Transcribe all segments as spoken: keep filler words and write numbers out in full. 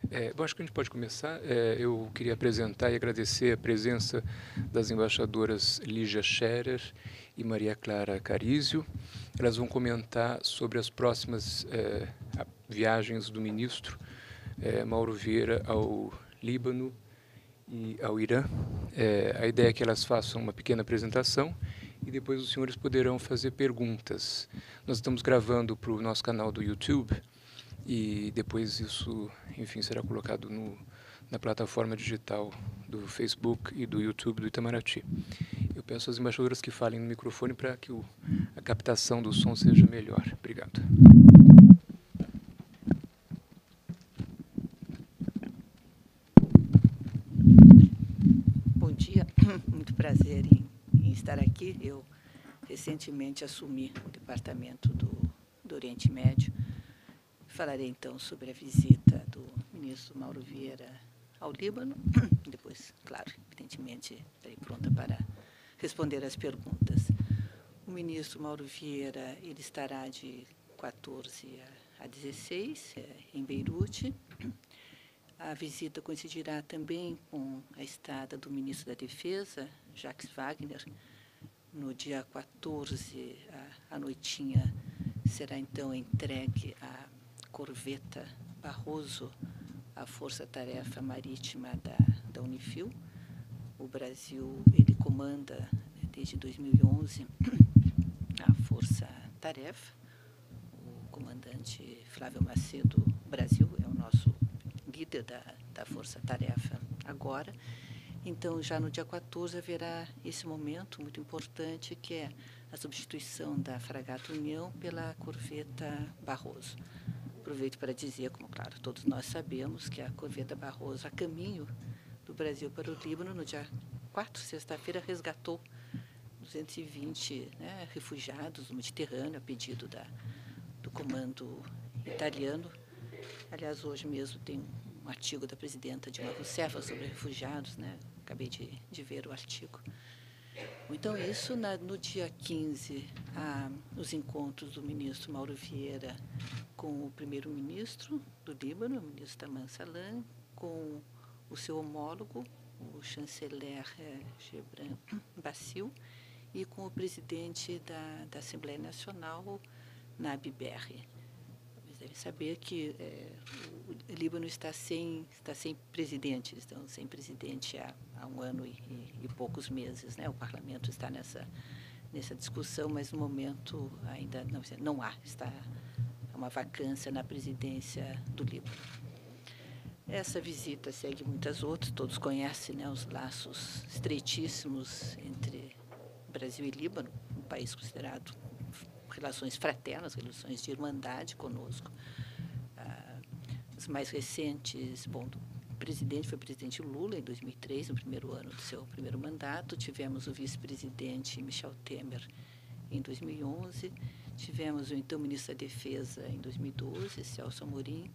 É, bom, acho que a gente pode começar. É, eu queria apresentar e agradecer a presença das embaixadoras Lígia Scherer e Maria Clara Carizio. Elas vão comentar sobre as próximas é, viagens do ministro é, Mauro Vieira ao Líbano e ao Irã. É, a ideia é que elas façam uma pequena apresentação e depois os senhores poderão fazer perguntas. Nós estamos gravando para o nosso canal do YouTube e depois isso, enfim, será colocado no, na plataforma digital do Facebook e do YouTube do Itamaraty. Eu peço às embaixadoras que falem no microfone para que o, a captação do som seja melhor. Obrigado. Bom dia, muito prazer em, em estar aqui. Eu recentemente assumi o departamento do, do Oriente Médio. Falarei então sobre a visita do ministro Mauro Vieira ao Líbano. Depois, claro, evidentemente, estarei pronta para responder as perguntas. O ministro Mauro Vieira ele estará de quatorze a dezesseis em Beirute. A visita coincidirá também com a estada do ministro da Defesa, Jacques Wagner. No dia quatorze, à noitinha, será então entregue a corveta Barroso à Força-Tarefa Marítima da, da Unifil. O Brasil ele comanda, desde dois mil e onze, a Força-Tarefa. O comandante Flávio Macedo Brasil é o nosso líder da, da Força-Tarefa agora. Então, já no dia quatorze, haverá esse momento muito importante, que é a substituição da fragata União pela corveta Barroso. Aproveito para dizer, como, claro, todos nós sabemos, que a corveta Barroso, a caminho do Brasil para o Líbano, no dia quatro, sexta-feira, resgatou duzentos e vinte né, refugiados no Mediterrâneo, a pedido da, do comando italiano. Aliás, hoje mesmo tem um artigo da presidenta Dilma Rousseff sobre refugiados, né? Acabei de, de ver o artigo. Então, isso, na, no dia quinze, há os encontros do ministro Mauro Vieira com o primeiro-ministro do Líbano, o ministro Taman Salam, com o seu homólogo, o chanceler eh, Gebran Bassil, e com o presidente da, da Assembleia Nacional, Nabi Berri. Vocês devem saber que é, o Líbano está sem, está sem presidente, estão sem presidente há, há um ano e, e, e poucos meses. Né? O parlamento está nessa, nessa discussão, mas no momento ainda não, não há, está uma vacância na presidência do Líbano. Essa visita segue muitas outras, todos conhecem né, os laços estreitíssimos entre Brasil e Líbano, um país considerado relações fraternas, relações de irmandade conosco. Ah, os mais recentes, bom, o presidente foi o presidente Lula, em dois mil e três, no primeiro ano do seu primeiro mandato. Tivemos o vice-presidente Michel Temer, em dois mil e onze. Tivemos o então ministro da Defesa, em dois mil e doze, Celso Amorim.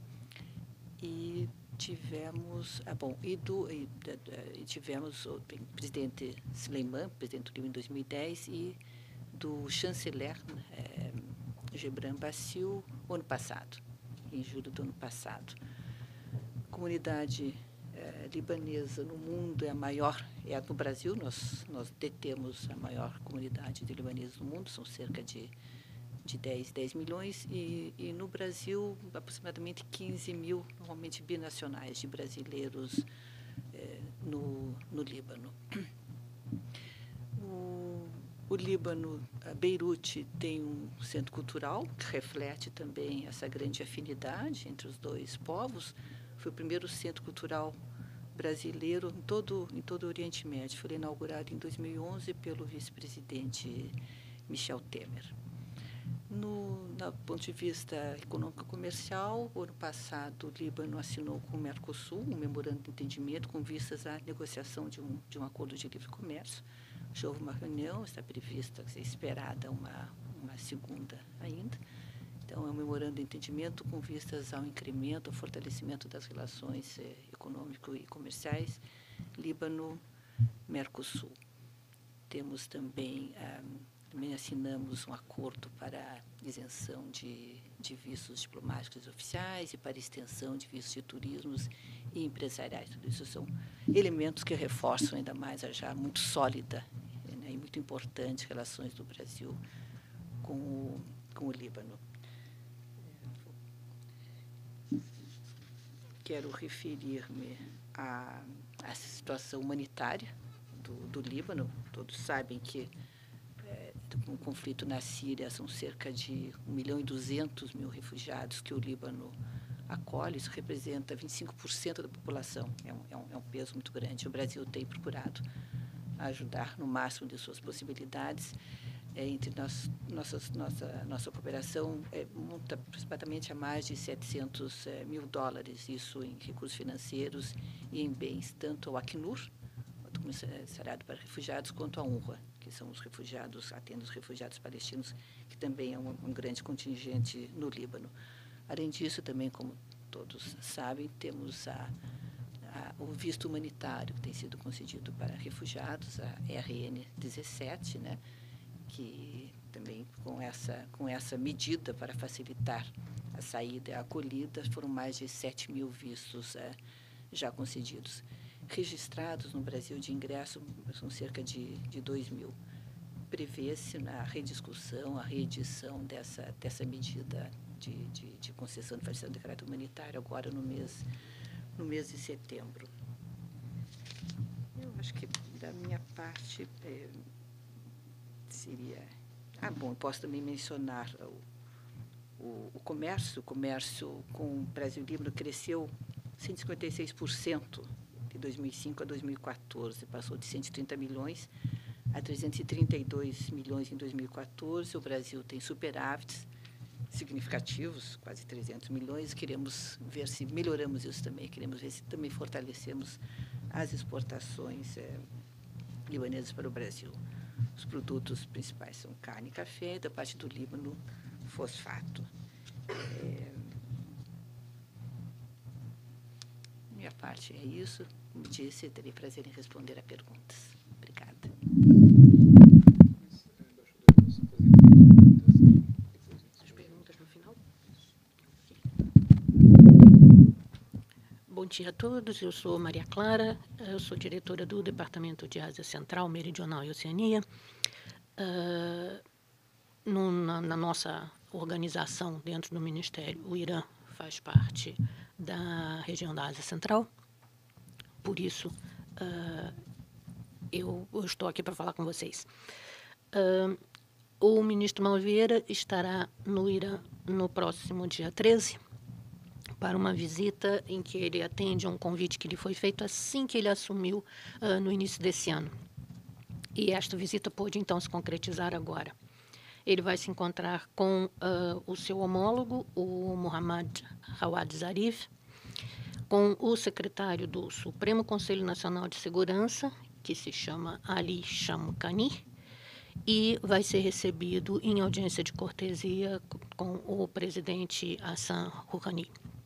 E tivemos, ah, bom, e, do, e, e tivemos o presidente Sleiman, presidente do Líbano, em dois mil e dez, e do chanceler é, Gebran Bassil, ano passado, em julho do ano passado. A comunidade é, libanesa no mundo é a maior, é a do Brasil, nós, nós detemos a maior comunidade de libaneses no mundo, são cerca de, de dez milhões, e, e no Brasil, aproximadamente quinze mil, normalmente binacionais, de brasileiros é, no, no Líbano. O, O Líbano, Beirute, tem um centro cultural que reflete também essa grande afinidade entre os dois povos. Foi o primeiro centro cultural brasileiro em todo, em todo o Oriente Médio. Foi inaugurado em dois mil e onze pelo vice-presidente Michel Temer. No, no ponto de vista econômico-comercial, o ano passado o Líbano assinou com o Mercosul um memorando de entendimento com vistas à negociação de um, de um acordo de livre comércio. Já houve uma reunião, está prevista, é esperada uma, uma segunda ainda. Então, é um memorando de entendimento com vistas ao incremento, ao fortalecimento das relações eh, econômico e comerciais Líbano-Mercosul. Temos também ah, também assinamos um acordo para isenção de, de vistos diplomáticos oficiais e para extensão de vistos de turismo e empresariais. Tudo isso são elementos que reforçam ainda mais a já muito sólida, né, e muito importante relações do Brasil com o, com o Líbano. Quero referir-me à, à situação humanitária do, do Líbano. Todos sabem que é, o conflito na Síria são cerca de um milhão e duzentos mil refugiados que o Líbano acolhe. Isso representa vinte e cinco por cento da população. É um, é, um, é um peso muito grande. O Brasil tem procurado ajudar no máximo de suas possibilidades. É, entre nós, nossas, nossa, nossa cooperação é, monta aproximadamente a mais de setecentos é, mil dólares, isso em recursos financeiros e em bens, tanto ao Acnur, o Comissariado para Refugiados, quanto à UNRWA, que são os refugiados, atendem os refugiados palestinos, que também é um, um grande contingente no Líbano. Além disso, também, como todos sabem, temos a, a, o visto humanitário que tem sido concedido para refugiados, a R N dezessete, né? Que também com essa, com essa medida para facilitar a saída e a acolhida, foram mais de sete mil vistos é, já concedidos. Registrados no Brasil de ingresso são cerca de, de dois mil. Prevê-se na rediscussão, a reedição dessa, dessa medida de, de, de concessão de facilitação de caráter humanitário agora no mês, no mês de setembro. Eu acho que, da minha parte, é, seria... Ah, bom, posso também mencionar o, o, o comércio. O comércio com o Brasil e Líbano cresceu cento e cinquenta e seis por cento de dois mil e cinco a dois mil e quatorze. Passou de cento e trinta milhões a trezentos e trinta e dois milhões em dois mil e quatorze. O Brasil tem superávites significativos, quase trezentos milhões. Queremos ver se melhoramos isso também. Queremos ver se também fortalecemos as exportações é, libanesas para o Brasil. Os produtos principais são carne e café, da parte do Líbano, fosfato. É, minha parte é isso. Como disse, terei prazer em responder a perguntas. Obrigada. As perguntas no final? Bom dia a todos, eu sou Maria Clara, eu sou diretora do Departamento de Ásia Central, Meridional e Oceania. Uh, no, na, na nossa organização dentro do Ministério, o Irã faz parte da região da Ásia Central, por isso uh, eu, eu estou aqui para falar com vocês. Uh, o ministro Malveira estará no Irã no próximo dia treze, para uma visita em que ele atende a um convite que lhe foi feito assim que ele assumiu uh, no início desse ano. E esta visita pôde, então, se concretizar agora. Ele vai se encontrar com uh, o seu homólogo, o Mohammad Jawad Zarif, com o secretário do Supremo Conselho Nacional de Segurança, que se chama Ali Shamkhani, e vai ser recebido em audiência de cortesia com o presidente Hassan Rouhani.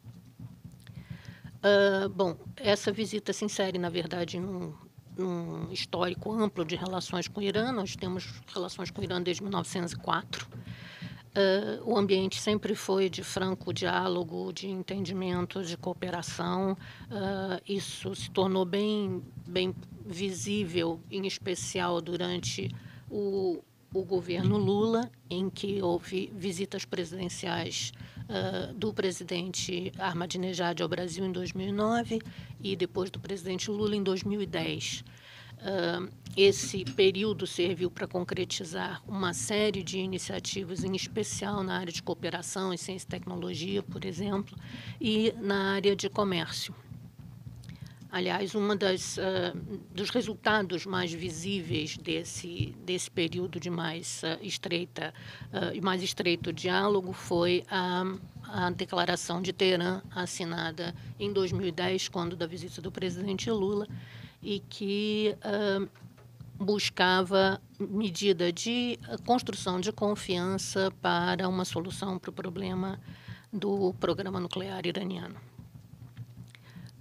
Uh, bom, essa visita se insere, na verdade, num, num histórico amplo de relações com o Irã. Nós temos relações com o Irã desde mil novecentos e quatro. Uh, o ambiente sempre foi de franco diálogo, de entendimento, de cooperação. Uh, isso se tornou bem, bem visível, em especial durante o, o governo Lula, em que houve visitas presidenciais Uh, do presidente Ahmadinejad ao Brasil em dois mil e nove e depois do presidente Lula em dois mil e dez. Uh, esse período serviu para concretizar uma série de iniciativas, em especial na área de cooperação em ciência e tecnologia, por exemplo, e na área de comércio. Aliás, um uh, dos resultados mais visíveis desse, desse período de mais uh, estreita uh, mais estreito diálogo foi a, a declaração de Teherã, assinada em dois mil e dez, quando da visita do presidente Lula, e que uh, buscava medida de construção de confiança para uma solução para o problema do programa nuclear iraniano.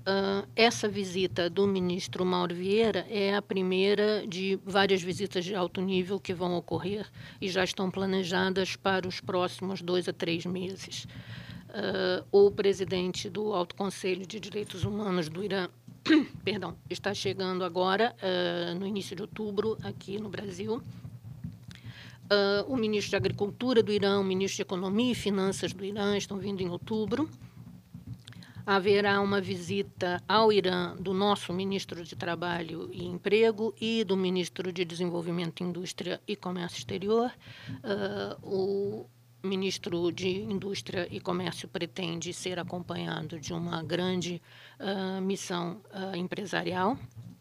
uh, essa visita do ministro Mauro Vieira é a primeira de várias visitas de alto nível que vão ocorrer e já estão planejadas para os próximos dois a três meses. Uh, o presidente do Alto Conselho de Direitos Humanos do Irã, perdão, está chegando agora, uh, no início de outubro, aqui no Brasil. Uh, o ministro de Agricultura do Irã, o ministro de Economia e Finanças do Irã estão vindo em outubro. Haverá uma visita ao Irã do nosso ministro de Trabalho e Emprego e do ministro de Desenvolvimento, Indústria e Comércio Exterior. Uh, o ministro de Indústria e Comércio pretende ser acompanhado de uma grande uh, missão uh, empresarial.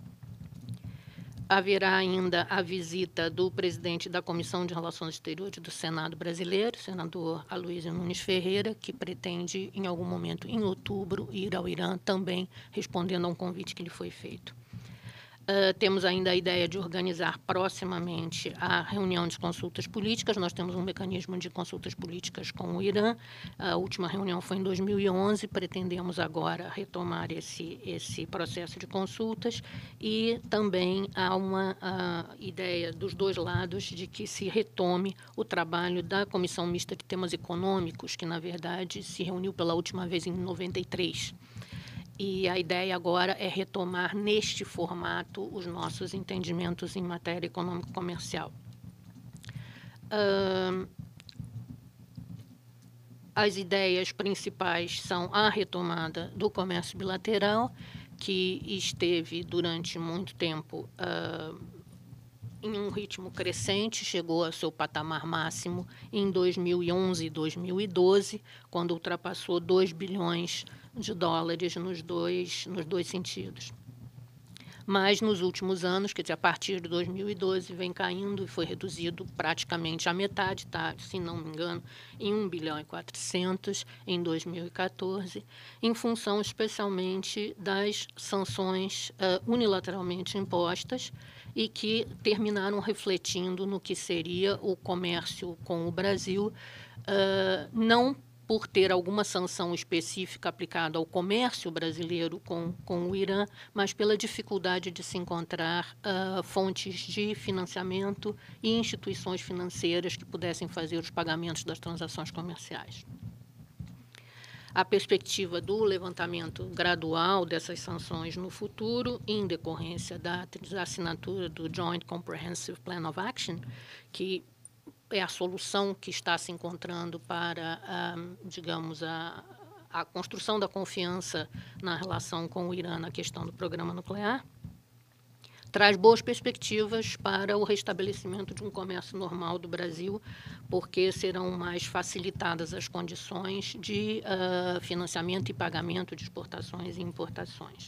Haverá ainda a visita do presidente da Comissão de Relações Exteriores do Senado brasileiro, senador Aloysio Nunes Ferreira, que pretende, em algum momento, em outubro, ir ao Irã, também respondendo a um convite que lhe foi feito. Uh, temos ainda a ideia de organizar proximamente a reunião de consultas políticas. Nós temos um mecanismo de consultas políticas com o Irã. A última reunião foi em dois mil e onze. Pretendemos agora retomar esse, esse processo de consultas. E também há uma uh, ideia dos dois lados de que se retome o trabalho da Comissão Mista de Temas Econômicos, que, na verdade, se reuniu pela última vez em noventa e três. E a ideia agora é retomar neste formato os nossos entendimentos em matéria econômico-comercial. Uh, as ideias principais são a retomada do comércio bilateral, que esteve durante muito tempo uh, em um ritmo crescente, chegou ao seu patamar máximo em dois mil e onze e dois mil e doze, quando ultrapassou dois bilhões de dólares nos dois, nos dois sentidos. Mas, nos últimos anos, quer dizer, a partir de dois mil e doze, vem caindo e foi reduzido praticamente à metade, tá? Se não me engano, em um bilhão e quatrocentos em dois mil e quatorze, em função especialmente das sanções uh, unilateralmente impostas e que terminaram refletindo no que seria o comércio com o Brasil, uh, não por ter alguma sanção específica aplicada ao comércio brasileiro com, com o Irã, mas pela dificuldade de se encontrar uh, fontes de financiamento e instituições financeiras que pudessem fazer os pagamentos das transações comerciais. A perspectiva do levantamento gradual dessas sanções no futuro, em decorrência da assinatura do Joint Comprehensive Plan of Action, que é a solução que está se encontrando para, a, digamos, a, a construção da confiança na relação com o Irã na questão do programa nuclear, traz boas perspectivas para o restabelecimento de um comércio normal do Brasil, porque serão mais facilitadas as condições de uh, financiamento e pagamento de exportações e importações.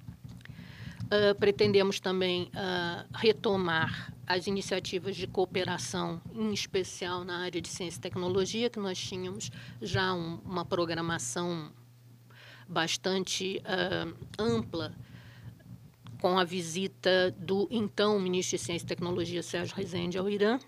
Uh, pretendemos também uh, retomar as iniciativas de cooperação, em especial na área de ciência e tecnologia, que nós tínhamos já um, uma programação bastante uh, ampla com a visita do então ministro de Ciência e Tecnologia, Sérgio Rezende, ao Irã,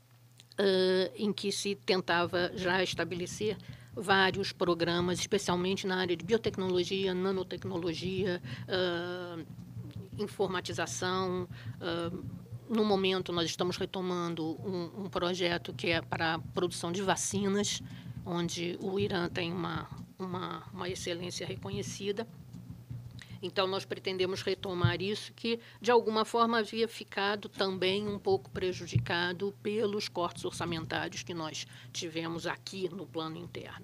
uh, em que se tentava já estabelecer vários programas, especialmente na área de biotecnologia, nanotecnologia, uh, informatização. Uh, no momento, nós estamos retomando um, um projeto que é para a produção de vacinas, onde o Irã tem uma, uma, uma excelência reconhecida. Então, nós pretendemos retomar isso, que, de alguma forma, havia ficado também um pouco prejudicado pelos cortes orçamentários que nós tivemos aqui no plano interno.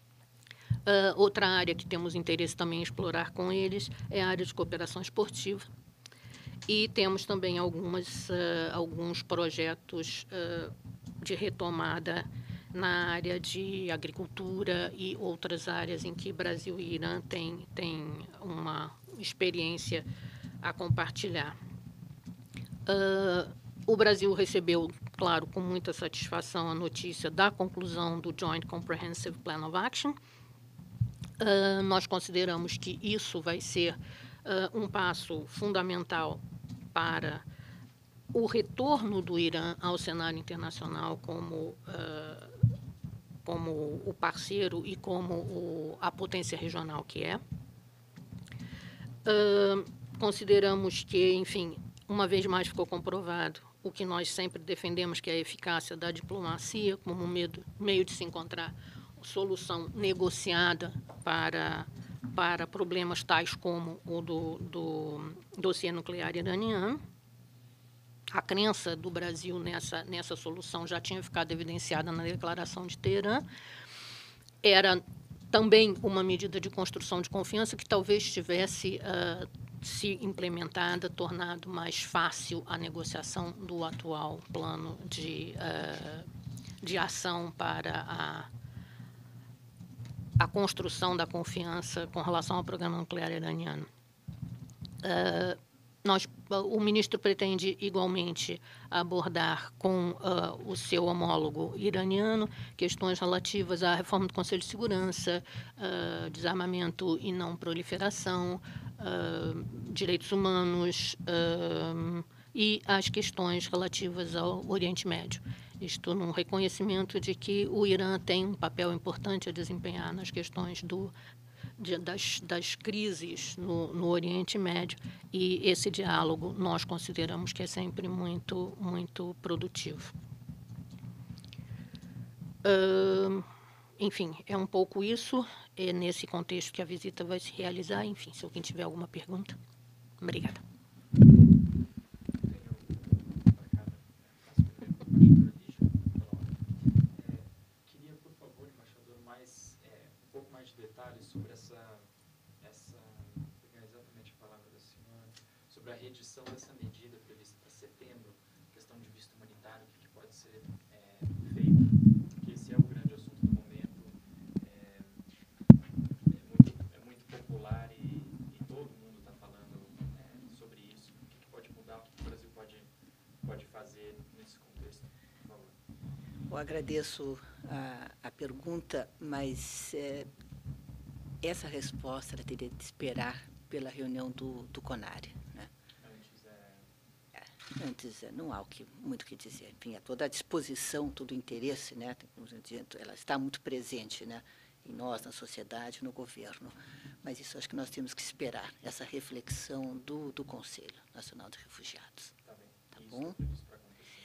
Uh, outra área que temos interesse também em explorar com eles é a área de cooperação esportiva. E temos também algumas, uh, alguns projetos uh, de retomada na área de agricultura e outras áreas em que Brasil e Irã têm, têm uma experiência a compartilhar. Uh, o Brasil recebeu, claro, com muita satisfação, a notícia da conclusão do Joint Comprehensive Plan of Action. Uh, nós consideramos que isso vai ser uh, um passo fundamental para o retorno do Irã ao cenário internacional como, uh, como o parceiro e como o, a potência regional que é. Uh, consideramos que, enfim, uma vez mais ficou comprovado o que nós sempre defendemos, que é a eficácia da diplomacia como medo, meio de se encontrar solução negociada para, para problemas tais como o do, do dossiê nuclear iraniano. A crença do Brasil nessa, nessa solução já tinha ficado evidenciada na Declaração de Teherã. Era também uma medida de construção de confiança que talvez tivesse uh, se implementada, tornado mais fácil a negociação do atual plano de, uh, de ação para a, a construção da confiança com relação ao programa nuclear iraniano. Uh, Nós, o ministro pretende, igualmente, abordar com uh, o seu homólogo iraniano questões relativas à reforma do Conselho de Segurança, uh, desarmamento e não proliferação, uh, direitos humanos uh, e as questões relativas ao Oriente Médio. Isto num reconhecimento de que o Irã tem um papel importante a desempenhar nas questões do De, das, das crises no, no Oriente Médio, e esse diálogo nós consideramos que é sempre muito, muito produtivo. Uh, enfim, é um pouco isso, é nesse contexto que a visita vai se realizar. Enfim, se alguém tiver alguma pergunta. Obrigada. Sobre essa, essa, exatamente a palavra da senhora, sobre a reedição dessa medida prevista para setembro, questão de visto humanitário, o que, que pode ser é, feito, porque esse é o grande assunto do momento, é, é, muito, é muito popular e, e todo mundo está falando é, sobre isso, o que, que pode mudar, o que, que o Brasil pode, pode fazer nesse contexto, por favor. Eu agradeço a, a pergunta, mas é, essa resposta ela teria de esperar pela reunião do, do CONARE, né? Antes, é... É, antes é, não há o que, muito o que dizer. Enfim, é toda a disposição, todo o interesse, né? Ela está muito presente, né? Em nós, na sociedade, no governo. Mas isso acho que nós temos que esperar, essa reflexão do, do Conselho Nacional de Refugiados. Tá bem. Tá Isso bom? Para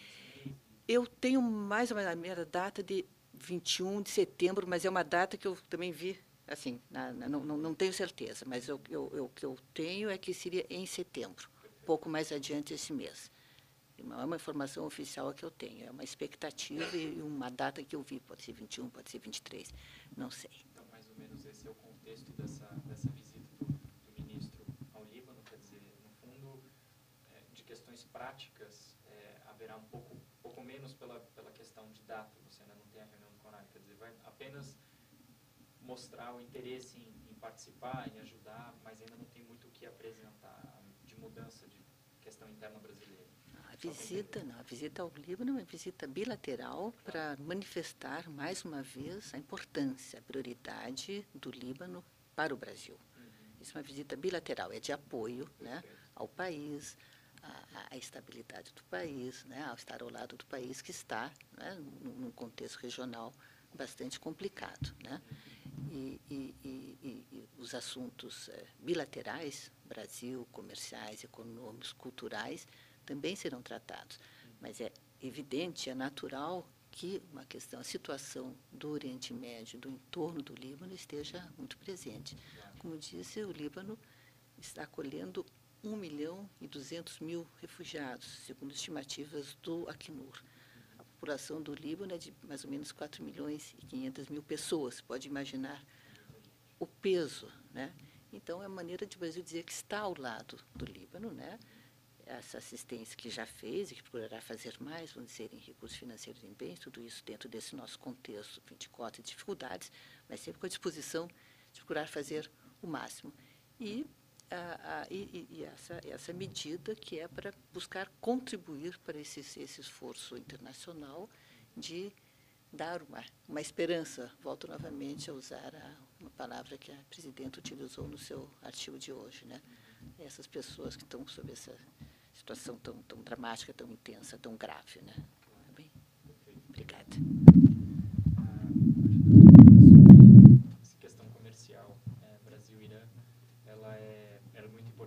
Eu tenho mais ou menos a minha data de vinte e um de setembro, mas é uma data que eu também vi. Assim, na, na, não, não tenho certeza, mas o eu, que eu tenho é que seria em setembro, um pouco mais adiante esse mês. Não é uma informação oficial que eu tenho, é uma expectativa e uma data que eu vi, pode ser vinte e um, pode ser vinte e três, não sei. Então, mais ou menos, esse é o contexto dessa, dessa visita do, do ministro ao Líbano, quer dizer, no fundo, é, de questões práticas, é, haverá um pouco, pouco menos pela, pela questão de data, você ainda não tem a reunião do CONARE, quer dizer, vai apenas mostrar o interesse em, em participar, em ajudar, mas ainda não tem muito o que apresentar de mudança de questão interna brasileira. A visita, não, a visita ao Líbano é uma visita bilateral para manifestar, mais uma vez, a importância, a prioridade do Líbano para o Brasil. Uhum. Isso é uma visita bilateral, é de apoio, né, ao país, a, a estabilidade do país, né, ao estar ao lado do país que está, né, num, num contexto regional bastante complicado, né? E, e, e, e os assuntos é, bilaterais, Brasil, comerciais, econômicos, culturais, também serão tratados. Mas é evidente, é natural que uma questão, a situação do Oriente Médio, do entorno do Líbano, esteja muito presente. Como disse, o Líbano está acolhendo um milhão e duzentos mil refugiados, segundo estimativas do Acnur. A população do Líbano é de mais ou menos quatro milhões e quinhentas mil pessoas. Pode imaginar o peso, né? Então, é a maneira de o Brasil dizer que está ao lado do Líbano, né? Essa assistência que já fez e que procurará fazer mais, vão dizer, em recursos financeiros e em bens, tudo isso dentro desse nosso contexto, de cotas e dificuldades, mas sempre com a disposição de procurar fazer o máximo. E, a, a, e, e essa, essa medida que é para buscar contribuir para esse, esse esforço internacional de dar uma, uma esperança. Volto novamente a usar a, uma palavra que a presidenta utilizou no seu artigo de hoje, né? Essas pessoas que estão sob essa situação tão, tão dramática, tão intensa, tão grave, né? Tá bem? Obrigada. Essa questão comercial, é, Brasil-Irã, ela é, ela é muito importante.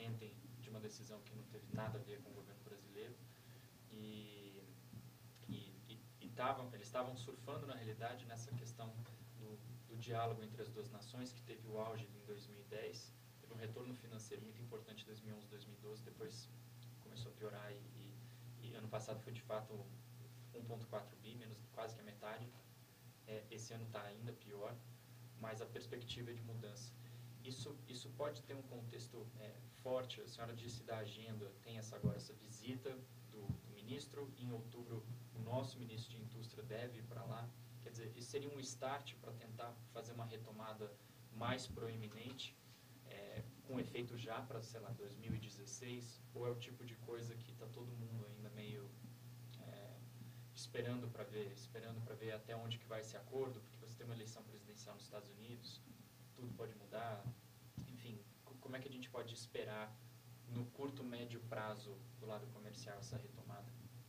decorrentem de uma decisão que não teve nada a ver com o governo brasileiro. E, e, e, e tavam, eles estavam surfando, na realidade, nessa questão do, do diálogo entre as duas nações, que teve o auge em dois mil e dez, teve um retorno financeiro muito importante em dois mil e onze, dois mil e doze, depois começou a piorar e, e, e ano passado foi, de fato, um vírgula quatro bi, menos quase que a metade. É, esse ano está ainda pior, mas a perspectiva é de mudança. Isso, isso pode ter um contexto é, forte. A senhora disse da agenda, tem essa, agora essa visita do, do ministro. Em outubro, o nosso ministro de Indústria deve ir para lá. Quer dizer, isso seria um start para tentar fazer uma retomada mais proeminente, é, com efeito já para, sei lá, dois mil e dezesseis? Ou é o tipo de coisa que está todo mundo ainda meio é, esperando para ver, esperando para ver até onde que vai esse acordo, porque você tem uma eleição presidencial nos Estados Unidos, tudo pode mudar, enfim, como é que a gente pode esperar no curto, médio prazo do lado comercial essa retomada?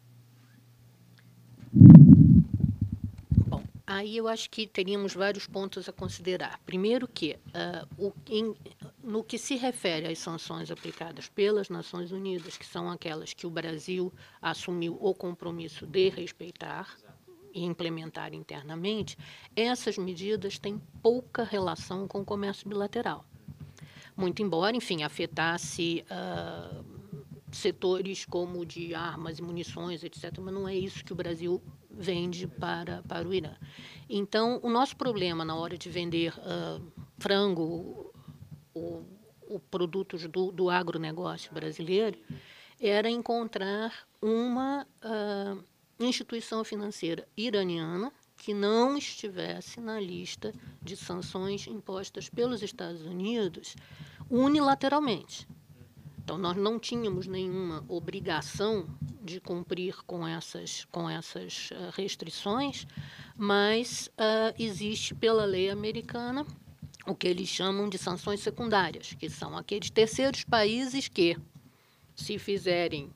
Bom, aí eu acho que teríamos vários pontos a considerar. Primeiro que, uh, o, em, no que se refere às sanções aplicadas pelas Nações Unidas, que são aquelas que o Brasil assumiu o compromisso de respeitar e implementar internamente, essas medidas têm pouca relação com o comércio bilateral. Muito embora, enfim, afetasse uh, setores como de armas e munições, etcétera, mas não é isso que o Brasil vende para, para o Irã. Então, o nosso problema na hora de vender uh, frango ou, ou produtos do, do agronegócio brasileiro era encontrar uma uh, instituição financeira iraniana que não estivesse na lista de sanções impostas pelos Estados Unidos unilateralmente. Então, nós não tínhamos nenhuma obrigação de cumprir com essas, com essas uh, restrições, mas uh, existe pela lei americana o que eles chamam de sanções secundárias, que são aqueles terceiros países que, se fizerem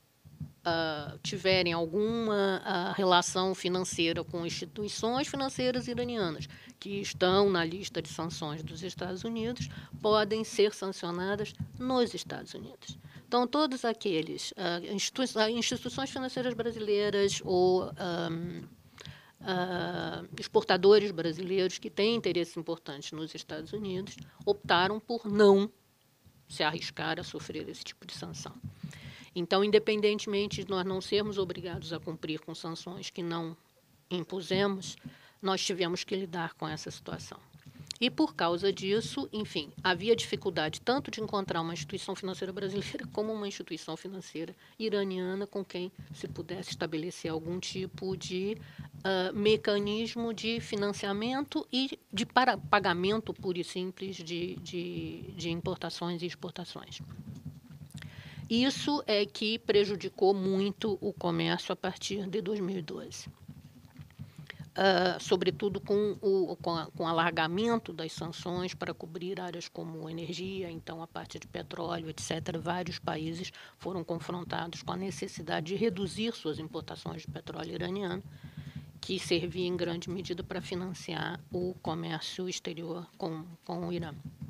Uh, tiverem alguma uh, relação financeira com instituições financeiras iranianas que estão na lista de sanções dos Estados Unidos, podem ser sancionadas nos Estados Unidos. Então, todos aqueles uh, institui- uh, instituições financeiras brasileiras ou um, uh, exportadores brasileiros que têm interesses importantes nos Estados Unidos optaram por não se arriscar a sofrer esse tipo de sanção. Então, independentemente de nós não sermos obrigados a cumprir com sanções que não impusemos, nós tivemos que lidar com essa situação. E, por causa disso, enfim, havia dificuldade tanto de encontrar uma instituição financeira brasileira como uma instituição financeira iraniana com quem se pudesse estabelecer algum tipo de uh, mecanismo de financiamento e de para, pagamento puro e simples de, de, de importações e exportações. Isso é que prejudicou muito o comércio a partir de dois mil e doze. Uh, sobretudo com o com, a, com o alargamento das sanções para cobrir áreas como energia, então a parte de petróleo, etcétera. Vários países foram confrontados com a necessidade de reduzir suas importações de petróleo iraniano, que servia em grande medida para financiar o comércio exterior com, com o Irã.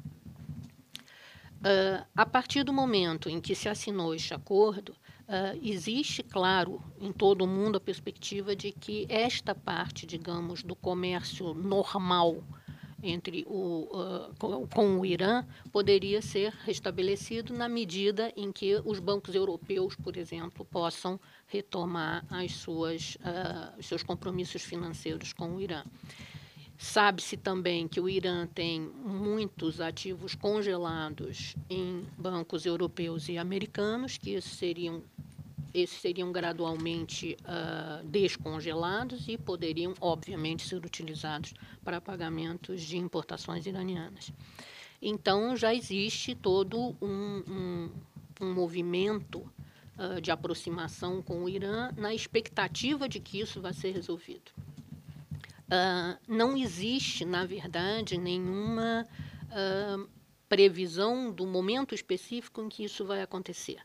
Uh, a partir do momento em que se assinou este acordo, uh, existe, claro, em todo o mundo a perspectiva de que esta parte, digamos, do comércio normal entre o, uh, com, com o Irã poderia ser restabelecido na medida em que os bancos europeus, por exemplo, possam retomar as suas, uh, os seus compromissos financeiros com o Irã. Sabe-se também que o Irã tem muitos ativos congelados em bancos europeus e americanos, que esses seriam, esses seriam gradualmente uh, descongelados e poderiam, obviamente, ser utilizados para pagamentos de importações iranianas. Então, já existe todo um, um, um movimento uh, de aproximação com o Irã na expectativa de que isso vai ser resolvido. Uh, não existe, na verdade, nenhuma uh, previsão do momento específico em que isso vai acontecer.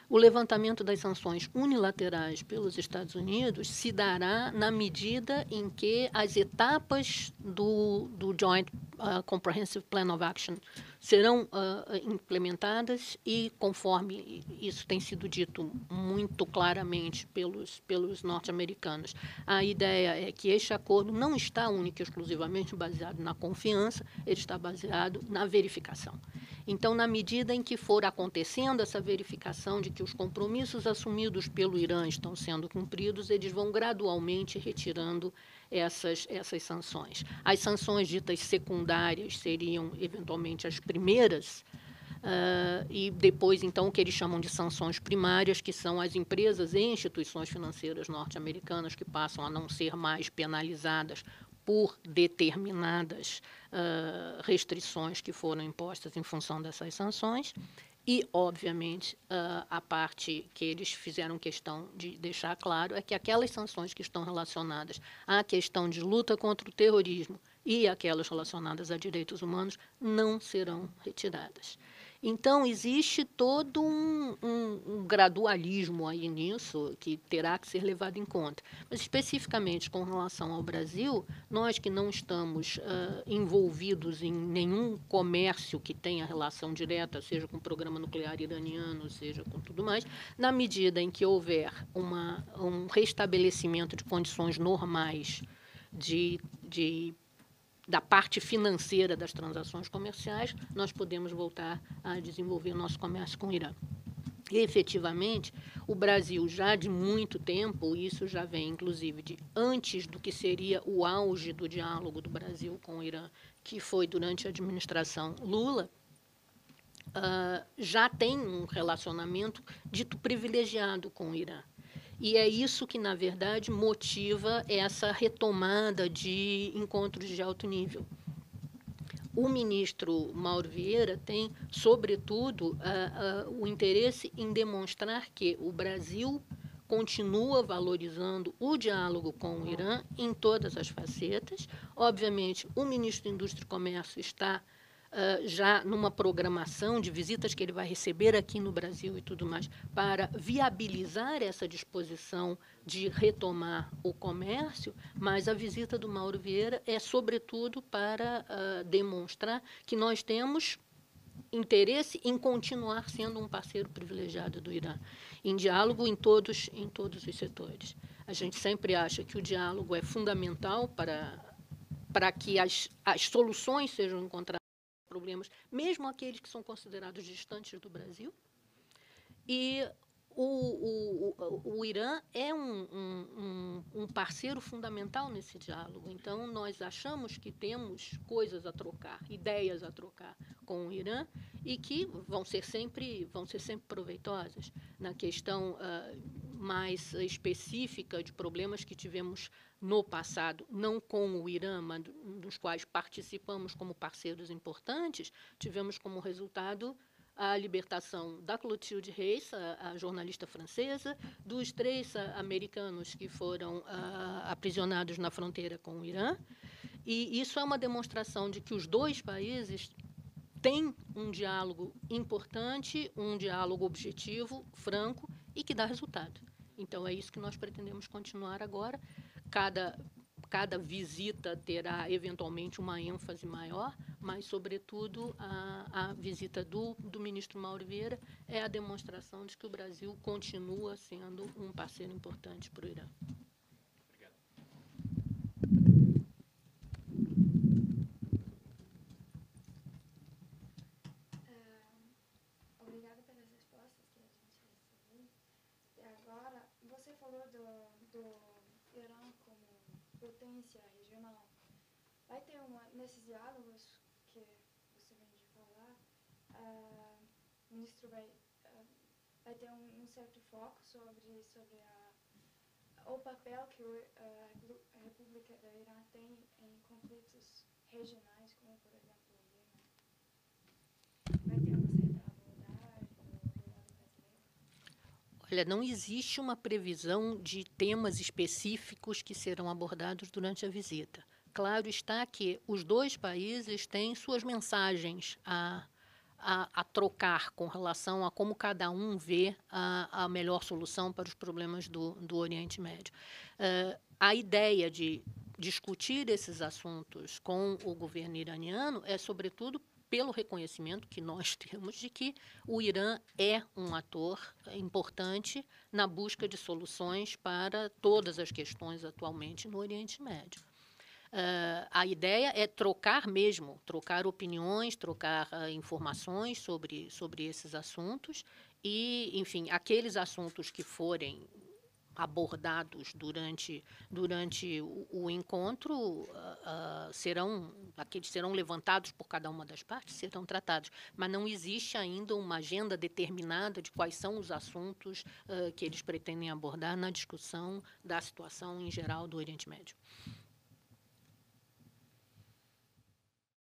O levantamento das sanções unilaterais pelos Estados Unidos se dará na medida em que as etapas do, do Joint uh, Comprehensive Plan of Action serão uh, implementadas e, conforme isso tem sido dito muito claramente pelos, pelos norte-americanos, a ideia é que este acordo não está única e exclusivamente baseado na confiança, ele está baseado na verificação. Então, na medida em que for acontecendo essa verificação de que os compromissos assumidos pelo Irã estão sendo cumpridos, eles vão gradualmente retirando essas, essas sanções. As sanções ditas secundárias seriam, eventualmente, as primeiras, uh, e depois, então, o que eles chamam de sanções primárias, que são as empresas e instituições financeiras norte-americanas que passam a não ser mais penalizadas por determinadas uh, restrições que foram impostas em função dessas sanções e, obviamente, uh, a parte que eles fizeram questão de deixar claro é que aquelas sanções que estão relacionadas à questão de luta contra o terrorismo e aquelas relacionadas a direitos humanos não serão retiradas. Então, existe todo um, um, um gradualismo aí nisso que terá que ser levado em conta. Mas, especificamente com relação ao Brasil, nós que não estamos uh, envolvidos em nenhum comércio que tenha relação direta, seja com o programa nuclear iraniano, seja com tudo mais, na medida em que houver uma, um restabelecimento de condições normais de, de da parte financeira das transações comerciais, nós podemos voltar a desenvolver o nosso comércio com o Irã. E, efetivamente, o Brasil já de muito tempo, isso já vem, inclusive, de antes do que seria o auge do diálogo do Brasil com o Irã, que foi durante a administração Lula, uh, já tem um relacionamento dito privilegiado com o Irã. E é isso que, na verdade, motiva essa retomada de encontros de alto nível. O ministro Mauro Vieira tem, sobretudo, uh, uh, o interesse em demonstrar que o Brasil continua valorizando o diálogo com o Irã em todas as facetas. Obviamente, o ministro da Indústria e Comércio está Uh, já numa programação de visitas que ele vai receber aqui no Brasil e tudo mais, para viabilizar essa disposição de retomar o comércio, mas a visita do Mauro Vieira é, sobretudo, para uh, demonstrar que nós temos interesse em continuar sendo um parceiro privilegiado do Irã, em diálogo em todos, em todos os setores. A gente sempre acha que o diálogo é fundamental para, para que as, as soluções sejam encontradas problemas, mesmo aqueles que são considerados distantes do Brasil. E o, o, o, o Irã é um, um, um parceiro fundamental nesse diálogo. Então, nós achamos que temos coisas a trocar, ideias a trocar com o Irã e que vão ser sempre, vão ser sempre proveitosas. Na questão uh, mais específica de problemas que tivemos no passado, não com o Irã, mas dos quais participamos como parceiros importantes, tivemos como resultado a libertação da Clotilde Reis, a, a jornalista francesa, dos três a, americanos que foram a, aprisionados na fronteira com o Irã. E isso é uma demonstração de que os dois países têm um diálogo importante, um diálogo objetivo, franco e que dá resultado. Então, é isso que nós pretendemos continuar agora. Cada, cada visita terá, eventualmente, uma ênfase maior, mas, sobretudo, a, a visita do, do ministro Mauro Vieira é a demonstração de que o Brasil continua sendo um parceiro importante para o Irã. Obrigado. Uh, obrigada pelas respostas que a gente recebeu. E agora, você falou do, do Irã como potência regional. Vai ter uma, nesses diálogos que você vem de falar, uh, o ministro vai, uh, vai ter um, um certo foco sobre, sobre a, o papel que o, uh, a República do Irã tem em conflitos regionais, como, por exemplo, o Iêmen. Vai ter uma certa abordagem do, do lado brasileiro? Olha, não existe uma previsão de temas específicos que serão abordados durante a visita. Claro está que os dois países têm suas mensagens a, a, a trocar com relação a como cada um vê a, a melhor solução para os problemas do, do Oriente Médio. Uh, a ideia de discutir esses assuntos com o governo iraniano é, sobretudo, pelo reconhecimento que nós temos de que o Irã é um ator importante na busca de soluções para todas as questões atualmente no Oriente Médio. Uh, a ideia é trocar mesmo, trocar opiniões, trocar uh, informações sobre, sobre esses assuntos e, enfim, aqueles assuntos que forem abordados durante, durante o, o encontro uh, uh, serão, aqueles serão levantados por cada uma das partes, serão tratados, mas não existe ainda uma agenda determinada de quais são os assuntos uh, que eles pretendem abordar na discussão da situação em geral do Oriente Médio.